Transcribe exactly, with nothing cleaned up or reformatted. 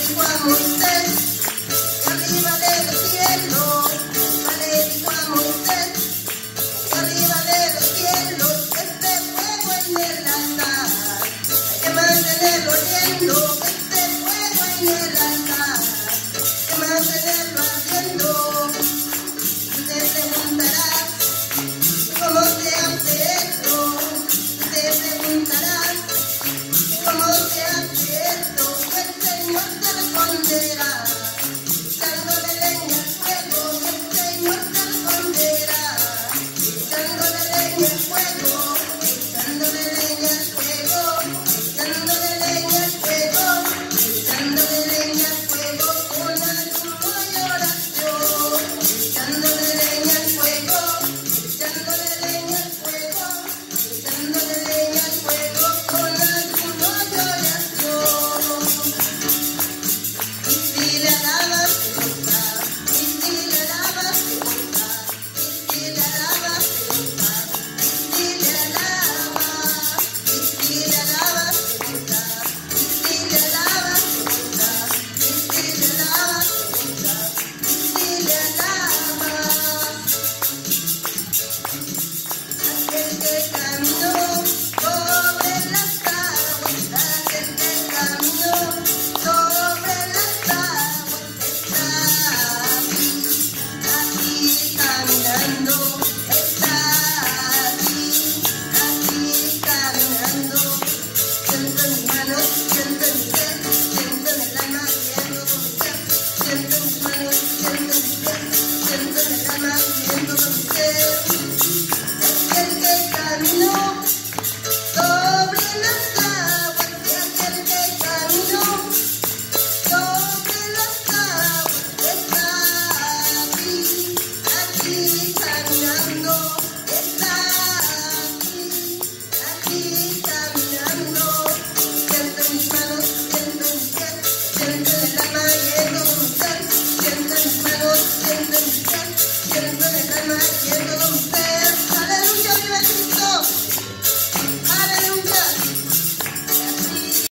dijo a Moisés, que arriba de los cielos, Jehová le dijo a Moisés, que arriba de los cielos, este fuego en el altar, hay que mantenerlo ardiendo, este fuego en el altar, hay que mantenerlo ardiendo. Y te preguntarás, ¿cómo se hace esto? Y te preguntarás, ¿cómo se hace esto? El Señor te responderá, echándole leña al fuego, el Señor te responderá, echándole leña al fuego, echándole leña al fuego, echándole leña al fuego, echándole leña al fuego con ayuno y oración, echándole leña al fuego, echándole leña al fuego, echándole leña al fuego con ayuno y oración. Y si le alabas, te gusta, y si le alabas, te gusta, y si le alabas, te gusta, y si le alabas, y si le alabas, te gusta, y si le alabas, te gusta, y si le alabas, te gusta, y si le alabas. Aquel que caminó sobre las aguas, aquel que caminó sobre las aguas, está aquí, aquí caminando, está aquí, aquí caminando. Siento en mis manos, siento en mi pies, siento en el alma viviendo con mi ser. Siento en mis manos, siento en mi pies, siento en el alma viviendo con mi ser. Aquel que caminó sobre las aguas, y aquel que caminó sobre las aguas, está aquí, aquí caminando, está aquí, aquí caminando. Siento en mis manos, siento en mis pies, siento en el alma yendo con mi ser. Siento en mis manos, siento en mis pies, siento en el alma yendo con mi ser.